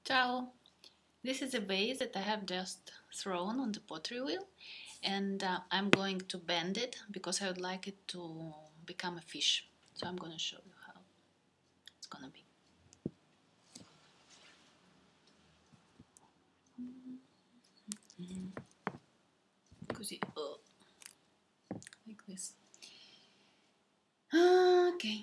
Ciao! This is a vase that I have just thrown on the pottery wheel, and I'm going to bend it because I would like it to become a fish. So I'm going to show you how it's going to be. Così, like this. Okay.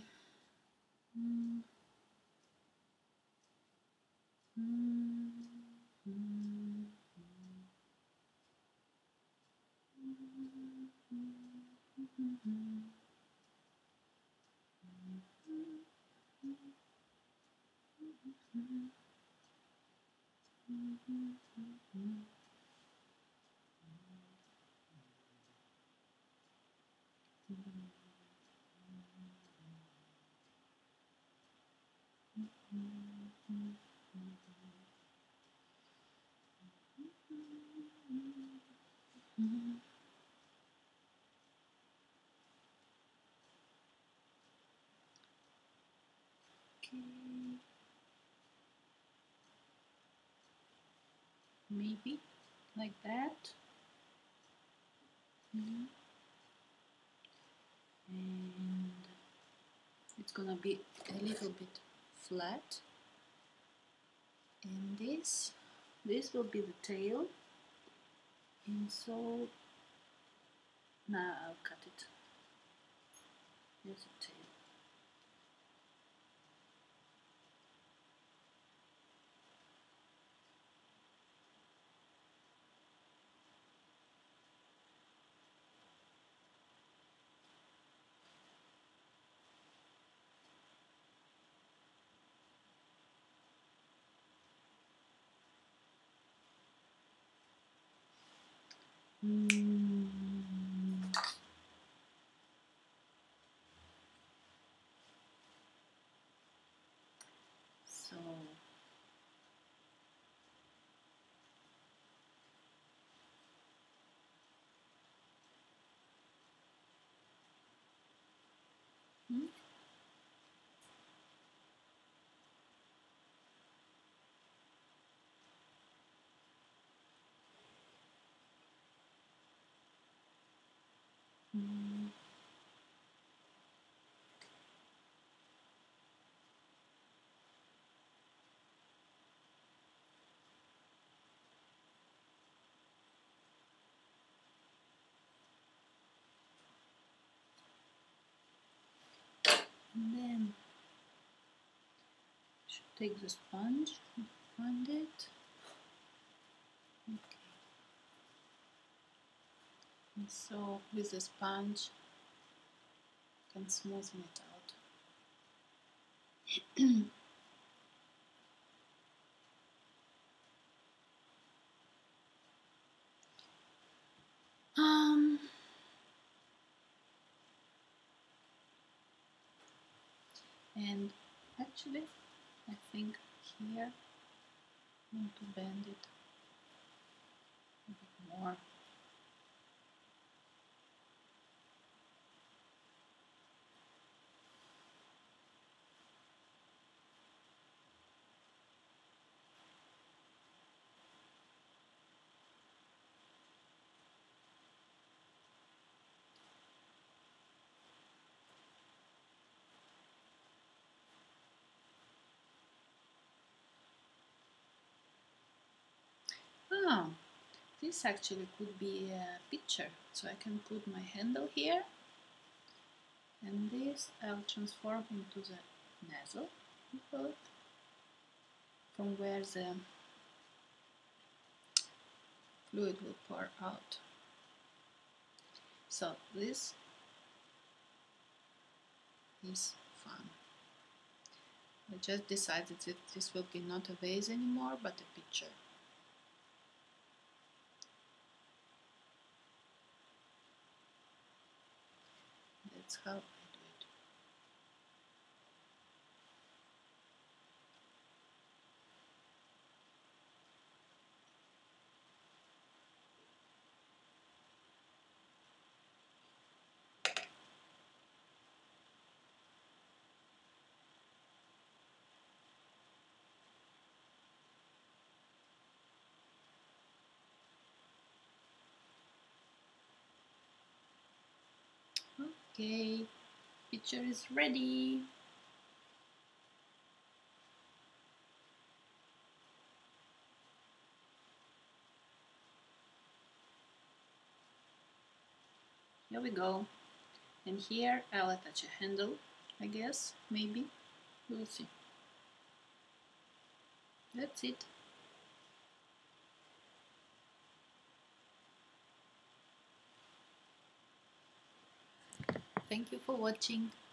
Okay. Maybe like that. And it's gonna be a little bit flat. And this will be the tail. And so now I'll cut it. Here's the tail. So and then should take the sponge and find it. Okay. And so with the sponge I can smoothen it out. And actually I think here I want to bend it a bit more. Oh, this actually could be a picture, so I can put my handle here, and this I'll transform into the nozzle, from where the fluid will pour out. So this is fun. I just decided that this will be not a vase anymore, but a picture. That's how I do it. Okay, picture is ready. Here we go. And here I'll attach a handle, I guess, maybe. We'll see. That's it. Thank you for watching.